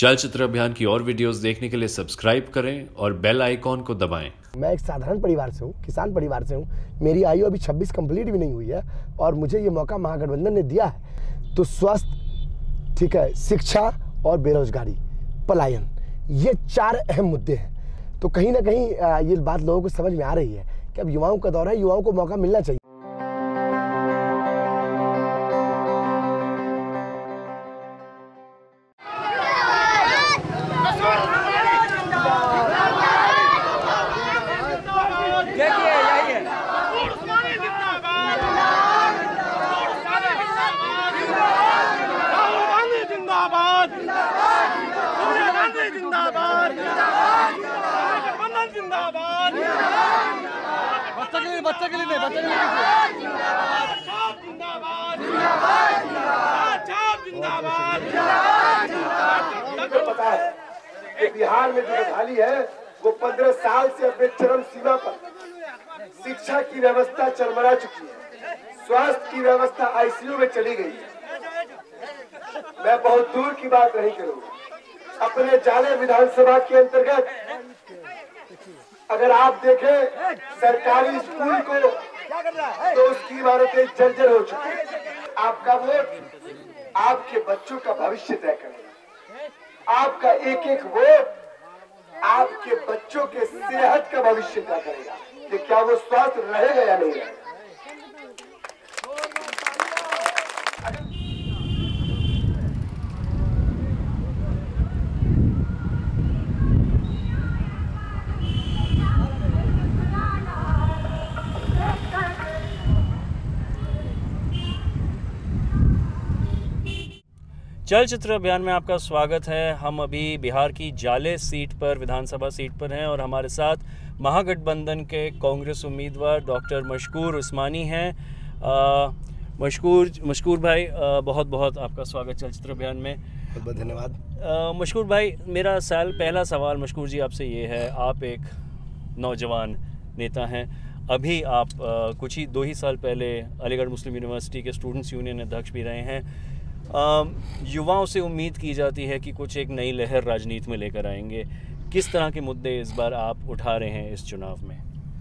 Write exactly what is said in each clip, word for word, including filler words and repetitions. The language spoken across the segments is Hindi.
चलचित्र अभियान की और वीडियोस देखने के लिए सब्सक्राइब करें और बेल आइकॉन को दबाएं। मैं एक साधारण परिवार से हूँ, किसान परिवार से हूँ। मेरी आयु अभी छब्बीस कंप्लीट भी नहीं हुई है और मुझे ये मौका महागठबंधन ने दिया है। तो स्वास्थ्य, ठीक है, शिक्षा और बेरोजगारी, पलायन, ये चार अहम मुद्दे हैं। तो कहीं ना कहीं ये बात लोगों को समझ में आ रही है कि अब युवाओं का दौर है, युवाओं को मौका मिलना चाहिए। बच्चा के लिए बच्चा के लिए नहीं बच्चा के लिए पता है कि बिहार में जो बदहाली है वो पंद्रह साल से अपने चरम सीमा पर। शिक्षा की व्यवस्था चरमरा चुकी है, स्वास्थ्य की व्यवस्था आईसीयू में चली गई है। मैं बहुत दूर की बात नहीं करूंगा, अपने जाले विधानसभा के अंतर्गत अगर आप देखें सरकारी स्कूल को तो उसकी इमारतें जर्जर हो चुकी है। आपका वोट आपके बच्चों का भविष्य तय करेगा। आपका एक एक वोट आपके बच्चों के सेहत का भविष्य तय करेगा कि क्या वो स्वस्थ रहेगा या नहीं रहेगा। चलचित्र अभियान में आपका स्वागत है। हम अभी बिहार की जाले सीट पर, विधानसभा सीट पर हैं और हमारे साथ महागठबंधन के कांग्रेस उम्मीदवार डॉक्टर मशकूर उस्मानी हैं। मशकूर मशकूर भाई, आ, बहुत बहुत आपका स्वागत चलचित्र अभियान में। बहुत बहुत धन्यवाद। मशकूर भाई, मेरा साल पहला सवाल मशकूर जी आपसे ये है, आप एक नौजवान नेता हैं। अभी आप आ, कुछ ही दो ही साल पहले अलीगढ़ मुस्लिम यूनिवर्सिटी के स्टूडेंट्स यूनियन अध्यक्ष भी रहे हैं। युवाओं से उम्मीद की जाती है कि कुछ एक नई लहर राजनीति में लेकर आएंगे। किस तरह के मुद्दे इस बार आप उठा रहे हैं इस चुनाव में?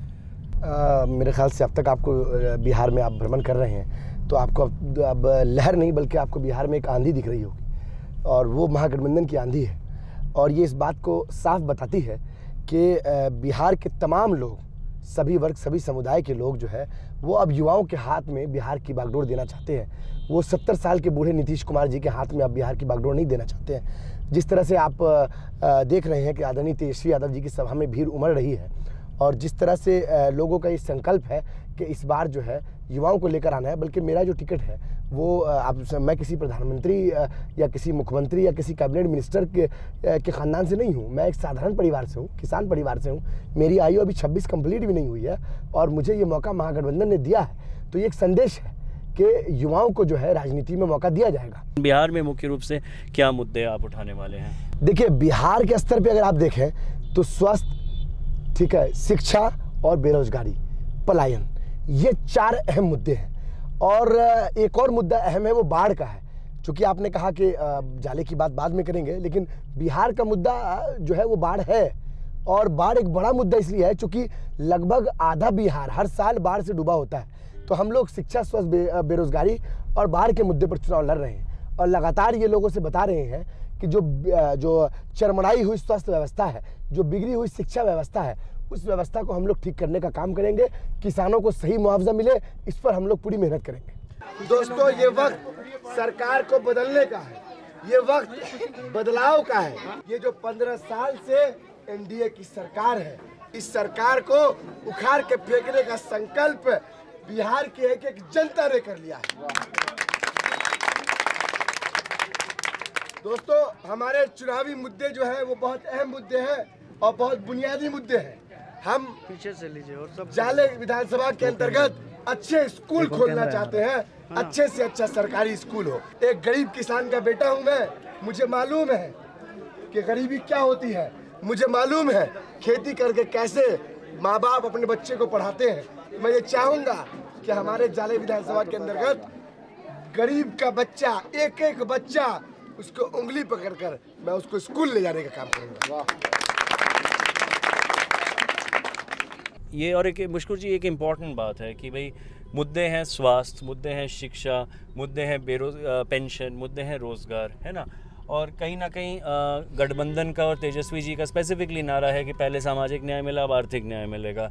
आ, मेरे ख्याल से अब तक आपको बिहार में आप भ्रमण कर रहे हैं तो आपको अब, अब लहर नहीं बल्कि आपको बिहार में एक आंधी दिख रही होगी और वो महागठबंधन की आंधी है। और ये इस बात को साफ बताती है कि बिहार के तमाम लोग, सभी वर्ग, सभी समुदाय के लोग जो है वो अब युवाओं के हाथ में बिहार की बागडोर देना चाहते हैं। वो सत्तर साल के बूढ़े नीतीश कुमार जी के हाथ में अब बिहार की बागडोर नहीं देना चाहते हैं। जिस तरह से आप देख रहे हैं कि आदरणीय तेजस्वी यादव जी की सभा में भीड़ उमड़ रही है और जिस तरह से लोगों का ये संकल्प है कि इस बार जो है युवाओं को लेकर आना है, बल्कि मेरा जो टिकट है वो अब मैं किसी प्रधानमंत्री या किसी मुख्यमंत्री या किसी कैबिनेट मिनिस्टर के के ख़ानदान से नहीं हूँ। मैं एक साधारण परिवार से हूँ, किसान परिवार से हूँ। मेरी आयु अभी छब्बीस कंप्लीट भी नहीं हुई है और मुझे ये मौका महागठबंधन ने दिया है। तो ये एक संदेश है कि युवाओं को जो है राजनीति में मौका दिया जाएगा। बिहार में मुख्य रूप से क्या मुद्दे आप उठाने वाले हैं? देखिए, बिहार के स्तर पे अगर आप देखें तो स्वास्थ्य, ठीक है, शिक्षा और बेरोजगारी, पलायन, ये चार अहम मुद्दे हैं। और एक और मुद्दा अहम है, वो बाढ़ का है। चूँकि आपने कहा कि जाले की बात बाद में करेंगे, लेकिन बिहार का मुद्दा जो है वो बाढ़ है। और बाढ़ एक बड़ा मुद्दा इसलिए है चूँकि लगभग आधा बिहार हर साल बाढ़ से डूबा होता है। तो हम लोग शिक्षा, स्वास्थ्य, बे, बेरोजगारी और बाढ़ के मुद्दे पर चुनाव लड़ रहे हैं और लगातार ये लोगों से बता रहे हैं कि जो जो चरमराई हुई स्वास्थ्य व्यवस्था है, जो बिगड़ी हुई शिक्षा व्यवस्था है, उस व्यवस्था को हम लोग ठीक करने का काम करेंगे। किसानों को सही मुआवजा मिले, इस पर हम लोग पूरी मेहनत करेंगे। दोस्तों, ये वक्त सरकार को बदलने का है, ये वक्त बदलाव का है। ये जो पंद्रह साल से एनडीए की सरकार है, इस सरकार को उखाड़ के फेंकने का संकल्प बिहार की एक एक जनता ने कर लिया है। दोस्तों, हमारे चुनावी मुद्दे जो है वो बहुत अहम मुद्दे हैं और बहुत बुनियादी मुद्दे हैं। हम पीछे से लीजिए और सब जाले विधानसभा के अंतर्गत अच्छे स्कूल खोलना चाहते हैं, अच्छे से अच्छा सरकारी स्कूल हो। एक गरीब किसान का बेटा हूं मैं, मुझे मालूम है कि गरीबी क्या होती है। मुझे मालूम है खेती करके कैसे माँ बाप अपने बच्चे को पढ़ाते हैं। मैं ये चाहूँगा कि हमारे जाले विधानसभा के अंतर्गत गरीब का बच्चा, एक एक बच्चा उसको उंगली पकड़कर मैं उसको स्कूल ले जाने का काम करूँगा। ये और एक मुश्किल जी एक इम्पॉर्टेंट बात है कि भाई मुद्दे हैं स्वास्थ्य, मुद्दे हैं शिक्षा, मुद्दे हैं बेरोज पेंशन, मुद्दे हैं रोज़गार, है ना। और कहीं ना कहीं गठबंधन का और तेजस्वी जी का स्पेसिफिकली नारा है कि पहले सामाजिक न्याय मिला, अब आर्थिक न्याय मिलेगा।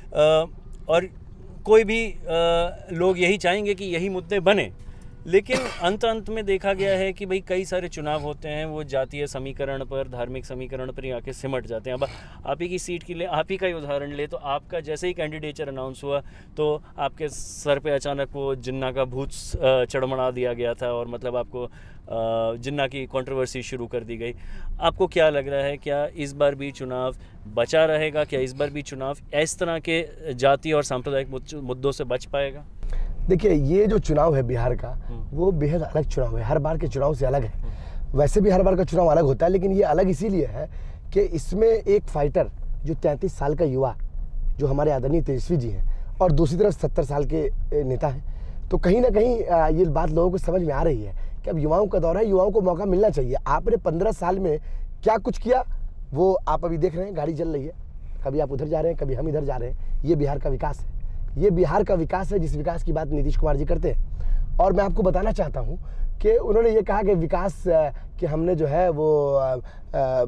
आ, और कोई भी आ, लोग यही चाहेंगे कि यही मुद्दे बने, लेकिन अंत अंत में देखा गया है कि भाई कई सारे चुनाव होते हैं वो जातीय समीकरण पर, धार्मिक समीकरण पर ही आके सिमट जाते हैं। अब आप ही की सीट के लिए आप ही का ही उदाहरण ले तो आपका जैसे ही कैंडिडेचर अनाउंस हुआ तो आपके सर पे अचानक वो जिन्ना का भूत चढ़मड़ा दिया गया था और मतलब आपको जिन्ना की कंट्रोवर्सी शुरू कर दी गई। आपको क्या लग रहा है, क्या इस बार भी चुनाव बचा रहेगा? क्या इस बार भी चुनाव इस तरह के जातीय और सांप्रदायिक मुद्दों से बच पाएगा? देखिए, ये जो चुनाव है बिहार का वो बेहद अलग चुनाव है, हर बार के चुनाव से अलग है। वैसे भी हर बार का चुनाव अलग होता है, लेकिन ये अलग इसीलिए है कि इसमें एक फाइटर जो तैंतीस साल का युवा जो हमारे आदरणीय तेजस्वी जी हैं और दूसरी तरफ सत्तर साल के नेता हैं, तो कहीं ना कहीं ये बात लोगों को समझ में आ रही है कि अब युवाओं का दौर है, युवाओं को मौका मिलना चाहिए। आपने पंद्रह साल में क्या कुछ किया वो आप अभी देख रहे हैं, गाड़ी चल रही है, कभी आप उधर जा रहे हैं, कभी हम इधर जा रहे हैं। ये बिहार का विकास है, ये बिहार का विकास है जिस विकास की बात नीतीश कुमार जी करते हैं। और मैं आपको बताना चाहता हूं कि उन्होंने ये कहा कि विकास कि हमने जो है वो आ, आ,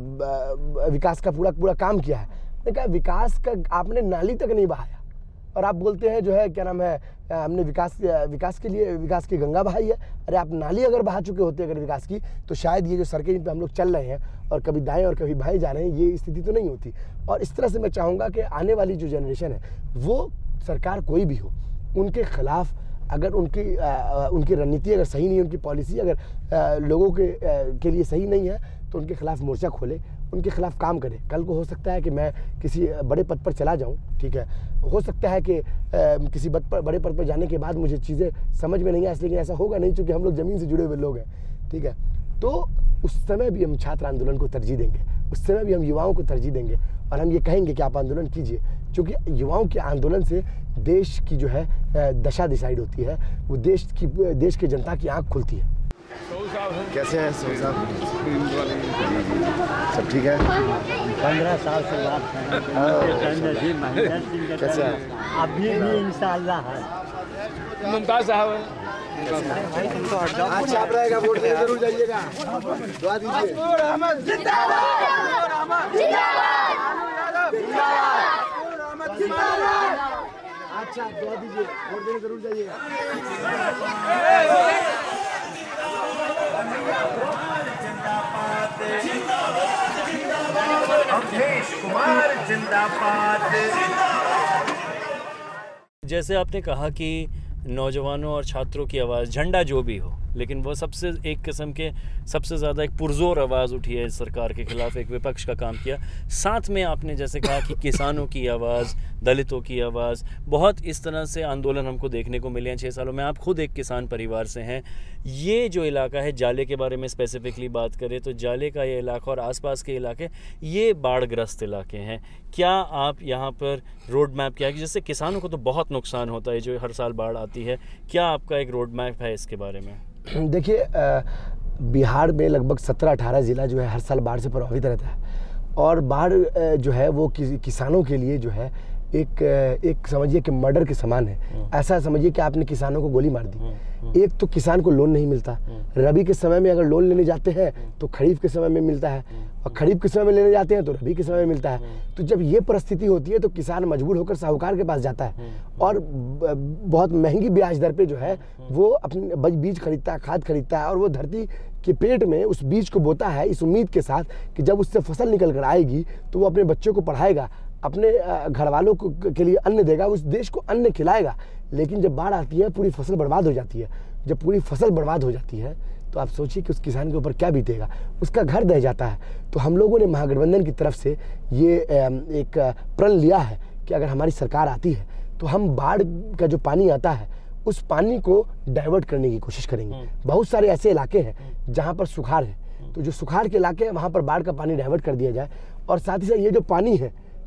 विकास का पूरा पूरा काम किया है। मैंने कहा विकास का आपने नाली तक नहीं बहाया और आप बोलते हैं जो है क्या नाम है हमने विकास विकास के लिए विकास की गंगा बहाई है। अरे आप नाली अगर बहा चुके होते अगर विकास की तो शायद ये जो सड़कें जिन पर हम लोग चल रहे हैं और कभी दाएं और कभी बाएं जा रहे हैं ये स्थिति तो नहीं होती। और इस तरह से मैं चाहूँगा कि आने वाली जो जनरेशन है वो सरकार कोई भी हो उनके खिलाफ अगर उनकी आ, उनकी रणनीति अगर सही नहीं है, उनकी पॉलिसी अगर आ, लोगों के आ, के लिए सही नहीं है तो उनके खिलाफ मोर्चा खोले, उनके खिलाफ काम करे। कल को हो सकता है कि मैं किसी बड़े पद पर चला जाऊं, ठीक है, हो सकता है कि आ, किसी पद पर बड़े पद पर जाने के बाद मुझे चीज़ें समझ में नहीं आए, लेकिन ऐसा होगा नहीं क्योंकि हम लोग ज़मीन से जुड़े हुए लोग हैं, ठीक है। तो उस समय भी हम छात्र आंदोलन को तरजीह देंगे, उस समय भी हम युवाओं को तरजीह देंगे और हम ये कहेंगे कि आप आंदोलन कीजिए, क्योंकि युवाओं के आंदोलन से देश की जो है दशा डिसाइड होती है, वो देश की देश की जनता की आंख खुलती है। कैसे हैं सो साहब? सब ठीक है? पंद्रह साल से बात है। कैसे हैं? अभी भी इंशाल्लाह है। मुमताज साहब अच्छा आप रहेगा, वोट देने जरूर जाइएगा, दुआ दीजिए। अच्छा दुआ दीजिए, वोट देने जरूर जाइएगा। अवधेश कुमार जिंदाबाद। जैसे आपने कहा कि नौजवानों और छात्रों की आवाज़, झंडा जो भी हो, लेकिन वो सबसे एक किस्म के सबसे ज़्यादा एक पुरजोर आवाज़ उठी है इस सरकार के ख़िलाफ़, एक विपक्ष का काम किया। साथ में आपने जैसे कहा कि किसानों की आवाज़, दलितों की आवाज़, बहुत इस तरह से आंदोलन हमको देखने को मिले हैं छः सालों में। आप खुद एक किसान परिवार से हैं। ये जो इलाका है जाले के बारे में स्पेसिफिकली बात करें तो जाले का ये इलाका और आसपास के इलाके ये बाढ़ग्रस्त इलाके हैं। क्या आप यहाँ पर रोड मैप किया कि जिससे किसानों को तो बहुत नुकसान होता है जो हर साल बाढ़ आती है, क्या आपका एक रोड मैप है इसके बारे में? देखिए, बिहार में लगभग सत्रह अठारह ज़िला जो है हर साल बाढ़ से प्रभावित रहता है और बाढ़ जो है वो कि, किसानों के लिए जो है एक एक समझिए कि मर्डर के समान है। ऐसा समझिए कि आपने किसानों को गोली मार दी। एक तो किसान को लोन नहीं मिलता, रबी के समय में अगर लोन लेने जाते हैं तो खरीफ के समय में मिलता है और खरीफ के समय में लेने जाते हैं तो रबी के समय में मिलता है। तो जब ये परिस्थिति होती है तो किसान मजबूर होकर साहूकार के पास जाता है और बहुत महंगी ब्याज दर पे जो है वो अपने बीज खरीदता है, खाद खरीदता है और वो धरती के पेट में उस बीज को बोता है इस उम्मीद के साथ कि जब उससे फसल निकल कर आएगी तो वो अपने बच्चों को पढ़ाएगा, अपने घर वालों को के लिए अन्न देगा, उस देश को अन्न खिलाएगा। लेकिन जब बाढ़ आती है पूरी फसल बर्बाद हो जाती है। जब पूरी फसल बर्बाद हो जाती है तो आप सोचिए कि उस किसान के ऊपर क्या बीतेगा, उसका घर दह जाता है। तो हम लोगों ने महागठबंधन की तरफ से ये एक प्रण लिया है कि अगर हमारी सरकार आती है तो हम बाढ़ का जो पानी आता है उस पानी को डाइवर्ट करने की कोशिश करेंगे। बहुत सारे ऐसे इलाके हैं जहाँ पर सुखाड़ है, तो जो सुखाड़ के इलाके हैं वहाँ पर बाढ़ का पानी डाइवर्ट कर दिया जाए और साथ ही साथ ये जो पानी है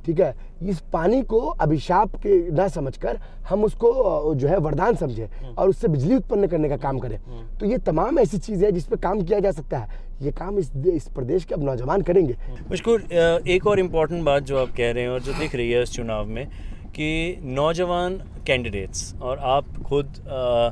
ठीक है, इस पानी को अभिशाप के ना समझकर हम उसको जो है वरदान समझे और उससे बिजली उत्पन्न करने का काम करें। तो ये तमाम ऐसी चीज़ है जिस पे काम किया जा सकता है। ये काम इस इस प्रदेश के अब नौजवान करेंगे। मशकूर, एक और इम्पॉर्टेंट बात जो आप कह रहे हैं और जो दिख रही है इस चुनाव में कि नौजवान कैंडिडेट्स, और आप खुद आ,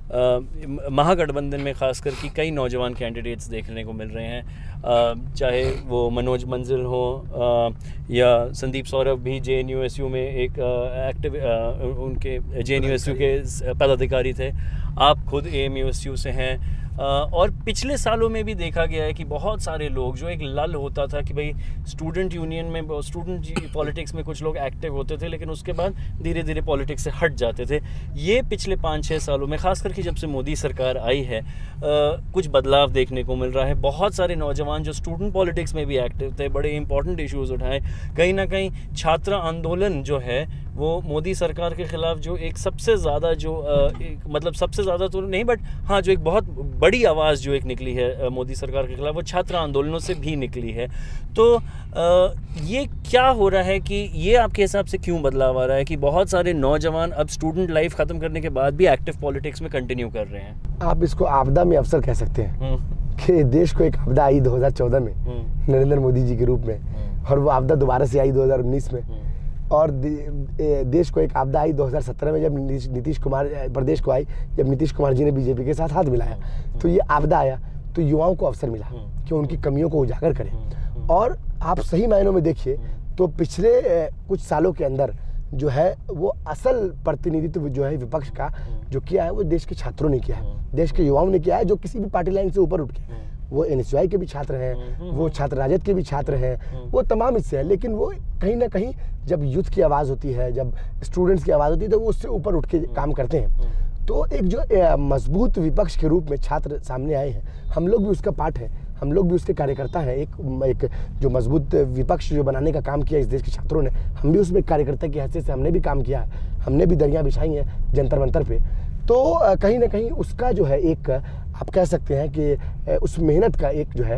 महागठबंधन में खासकर कि कई नौजवान कैंडिडेट्स देखने को मिल रहे हैं, आ, चाहे वो मनोज मंजिल हो आ, या संदीप सौरभ भी J N U S U में एक एक्टिव उनके J N U S U के पदाधिकारी थे, आप खुद A M U S U से हैं, आ, और पिछले सालों में भी देखा गया है कि बहुत सारे लोग, जो एक लल होता था कि भाई स्टूडेंट यूनियन में, स्टूडेंट पॉलिटिक्स में कुछ लोग एक्टिव होते थे लेकिन उसके बाद धीरे धीरे पॉलिटिक्स से हट जाते थे, ये पिछले पाँच छः सालों में खास करके जब से मोदी सरकार आई है आ, कुछ बदलाव देखने को मिल रहा है। बहुत सारे नौजवान जो स्टूडेंट पॉलिटिक्स में भी एक्टिव थे, बड़े इंपॉर्टेंट इश्यूज़ उठाए, कहीं ना कहीं छात्र आंदोलन जो है वो मोदी सरकार के ख़िलाफ़ जो एक सबसे ज़्यादा जो एक, मतलब सबसे ज़्यादा तो नहीं बट हाँ जो एक बहुत बड़ी आवाज़ जो एक निकली है मोदी सरकार के ख़िलाफ़, वो छात्र आंदोलनों से भी निकली है। तो आ, ये क्या हो रहा है कि ये आपके हिसाब से क्यों बदलाव आ रहा है कि बहुत सारे नौजवान अब स्टूडेंट लाइफ ख़त्म करने के बाद भी एक्टिव पॉलिटिक्स में कंटिन्यू कर रहे हैं? आप इसको आपदा में अवसर कह सकते हैं कि देश को एक आपदा आई दो हज़ार चौदह में नरेंद्र मोदी जी के रूप में, और वो आपदा दोबारा से आई दो हज़ार उन्नीस में, और दे, देश को एक आपदा आई दो हज़ार सत्रह में जब नीतीश कुमार प्रदेश को आई, जब नीतीश कुमार जी ने बीजेपी के साथ हाथ मिलाया। तो ये आपदा आया तो युवाओं को अवसर मिला कि उनकी कमियों को उजागर करें। और आप सही मायनों में देखिए तो पिछले कुछ सालों के अंदर जो है वो असल प्रतिनिधित्व जो है विपक्ष का जो किया है वो देश के छात्रों ने किया है, देश के युवाओं ने किया है, जो किसी भी पार्टी लाइन से ऊपर उठ के, वो एन एस यू आई के भी छात्र हैं, वो छात्र राजद के भी छात्र हैं, वो तमाम इससे हैं, लेकिन वो कहीं ना कहीं जब यूथ की आवाज़ होती है, जब स्टूडेंट्स की आवाज़ होती है तो वो उससे ऊपर उठ के काम करते हैं। तो एक जो मजबूत विपक्ष के रूप में छात्र सामने आए हैं, हम लोग भी उसका पार्ट है, हम लोग भी उसके कार्यकर्ता हैं। एक एक जो मजबूत विपक्ष जो बनाने का काम किया इस देश के छात्रों ने, हम भी उसमें कार्यकर्ता की हैसियत से हमने भी काम किया है, हमने भी दरियाँ बिछाई हैं जंतर मंतर पे। तो कहीं ना कहीं उसका जो है एक आप कह सकते हैं कि उस मेहनत का एक जो है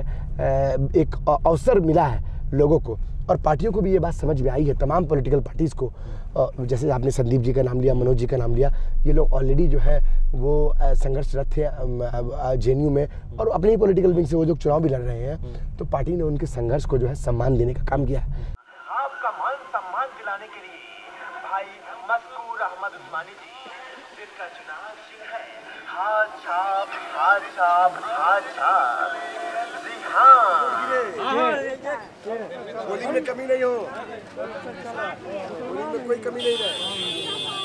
एक अवसर मिला है लोगों को, और पार्टियों को भी ये बात समझ में आई है, तमाम पॉलिटिकल पार्टीज़ को। जैसे आपने संदीप जी का नाम लिया, मनोज जी का नाम लिया, ये लोग ऑलरेडी जो है वो संघर्षरत थे जे एन यू में, और अपने ही पॉलिटिकल विंग से वो जो चुनाव भी लड़ रहे हैं, तो पार्टी ने उनके संघर्ष को जो है सम्मान देने का काम किया है। आपका मान सम्मान दिलाने के लिए भाई मशकूर अहमद उस्मानी जी, जिनका चुनाव चिन्ह है हाथ छाप, हाथ छाप, हाथ छाप। जी हाँ, बोलिंग में कमी नहीं हो, बोलिंग में कोई कमी नहीं रहे,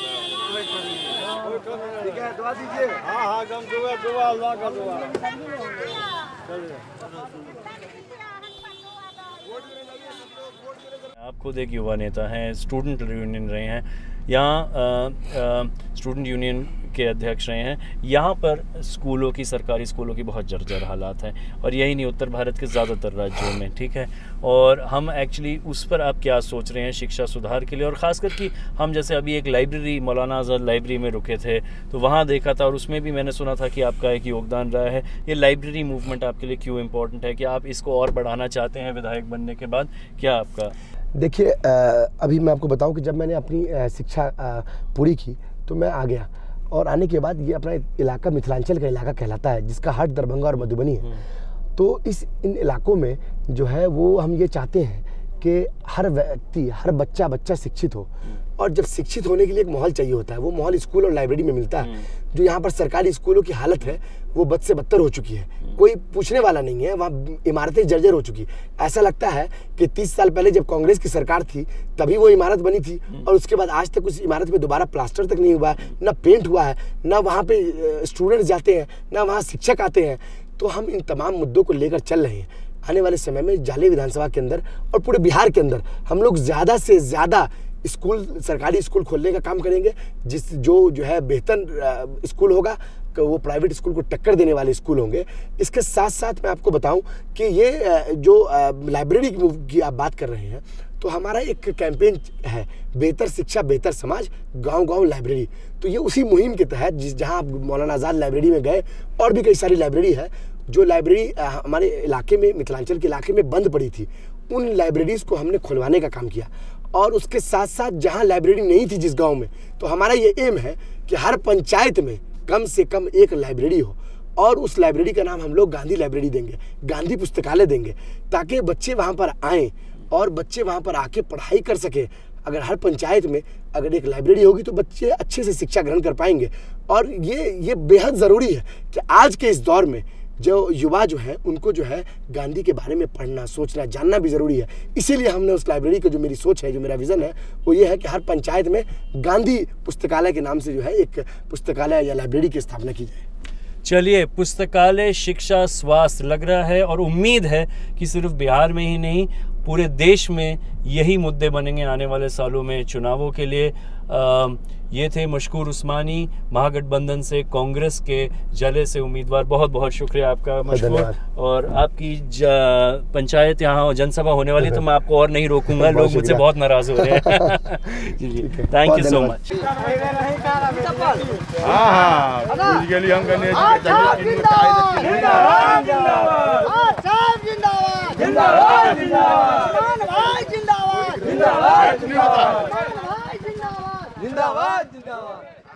ठीक है, दुआ दीजिए। हाँ हाँ हम दुआ दुआ अल्लाह का दुआ। आप खुद एक युवा नेता हैं, स्टूडेंट यूनियन रहे हैं, यहाँ स्टूडेंट यूनियन के अध्यक्ष रहे हैं। यहाँ पर स्कूलों की, सरकारी स्कूलों की बहुत जर्जर हालात हैं, और यही नहीं उत्तर भारत के ज़्यादातर राज्यों में, ठीक है। और हम एक्चुअली उस पर आप क्या सोच रहे हैं शिक्षा सुधार के लिए, और ख़ासकर कि हम जैसे अभी एक लाइब्रेरी, मौलाना आज़ाद लाइब्रेरी में रुके थे, तो वहाँ देखा था, और उसमें भी मैंने सुना था कि आपका एक योगदान रहा है। ये लाइब्रेरी मूवमेंट आपके लिए क्यों इम्पोर्टेंट है, कि आप इसको और बढ़ाना चाहते हैं विधायक बनने के बाद, क्या आपका? देखिए, अभी मैं आपको बताऊं कि जब मैंने अपनी शिक्षा पूरी की तो मैं आ गया, और आने के बाद ये अपना इलाका मिथिलांचल का इलाका कहलाता है, जिसका हट दरभंगा और मधुबनी है। तो इस इन इलाकों में जो है वो हम ये चाहते हैं कि हर व्यक्ति, हर बच्चा बच्चा शिक्षित हो, और जब शिक्षित होने के लिए एक माहौल चाहिए होता है, वो माहौल स्कूल और लाइब्रेरी में मिलता है। जो यहाँ पर सरकारी स्कूलों की हालत है वो बद से बदतर हो चुकी है, कोई पूछने वाला नहीं है, वहाँ इमारतें जर्जर हो चुकी। ऐसा लगता है कि तीस साल पहले जब कांग्रेस की सरकार थी तभी वो इमारत बनी थी, और उसके बाद आज तक उस इमारत में दोबारा प्लास्टर तक नहीं हुआ है, ना पेंट हुआ है, ना वहाँ पे स्टूडेंट्स जाते हैं, ना वहाँ शिक्षक आते हैं। तो हम इन तमाम मुद्दों को लेकर चल रहे हैं। आने वाले समय में जाले विधानसभा के अंदर और पूरे बिहार के अंदर हम लोग ज़्यादा से ज़्यादा स्कूल, सरकारी स्कूल खोलने का काम करेंगे, जिस जो जो है बेहतर स्कूल होगा वो प्राइवेट स्कूल को टक्कर देने वाले स्कूल होंगे। इसके साथ साथ मैं आपको बताऊं कि ये जो लाइब्रेरी की आप बात कर रहे हैं, तो हमारा एक कैंपेन है, बेहतर शिक्षा बेहतर समाज, गांव गांव लाइब्रेरी। तो ये उसी मुहिम के तहत, जिस जहां आप मौलाना आज़ाद लाइब्रेरी में गए, और भी कई सारी लाइब्रेरी है, जो लाइब्रेरी हमारे इलाके में, मिथिलांचल के इलाके में बंद पड़ी थी, उन लाइब्रेरीज़ को हमने खुलवाने का काम किया। और उसके साथ साथ जहाँ लाइब्रेरी नहीं थी जिस गाँव में, तो हमारा ये एम है कि हर पंचायत में कम से कम एक लाइब्रेरी हो, और उस लाइब्रेरी का नाम हम लोग गांधी लाइब्रेरी देंगे, गांधी पुस्तकालय देंगे, ताकि बच्चे वहाँ पर आएँ और बच्चे वहाँ पर आके पढ़ाई कर सके। अगर हर पंचायत में अगर एक लाइब्रेरी होगी तो बच्चे अच्छे से शिक्षा ग्रहण कर पाएंगे। और ये ये बेहद ज़रूरी है कि आज के इस दौर में जो युवा जो है उनको जो है गांधी के बारे में पढ़ना, सोचना, जानना भी ज़रूरी है। इसीलिए हमने उस लाइब्रेरी को, जो मेरी सोच है, जो मेरा विज़न है, वो ये है कि हर पंचायत में गांधी पुस्तकालय के नाम से जो है एक पुस्तकालय या लाइब्रेरी की स्थापना की जाए। चलिए, पुस्तकालय, शिक्षा, स्वास्थ्य, लग रहा है और उम्मीद है कि सिर्फ बिहार में ही नहीं पूरे देश में यही मुद्दे बनेंगे आने वाले सालों में चुनावों के लिए। आ, ये थे मशकूर उस्मानी, महागठबंधन से, कांग्रेस के जले से उम्मीदवार। बहुत बहुत शुक्रिया आपका मशकूर। और आपकी पंचायत यहाँ जनसभा होने वाली, तो मैं आपको और नहीं रोकूंगा, लोग मुझसे बहुत नाराज हो रहे हैं। जी जी, थैंक यू सो मच। जिंदाबाद जिंदाबाद।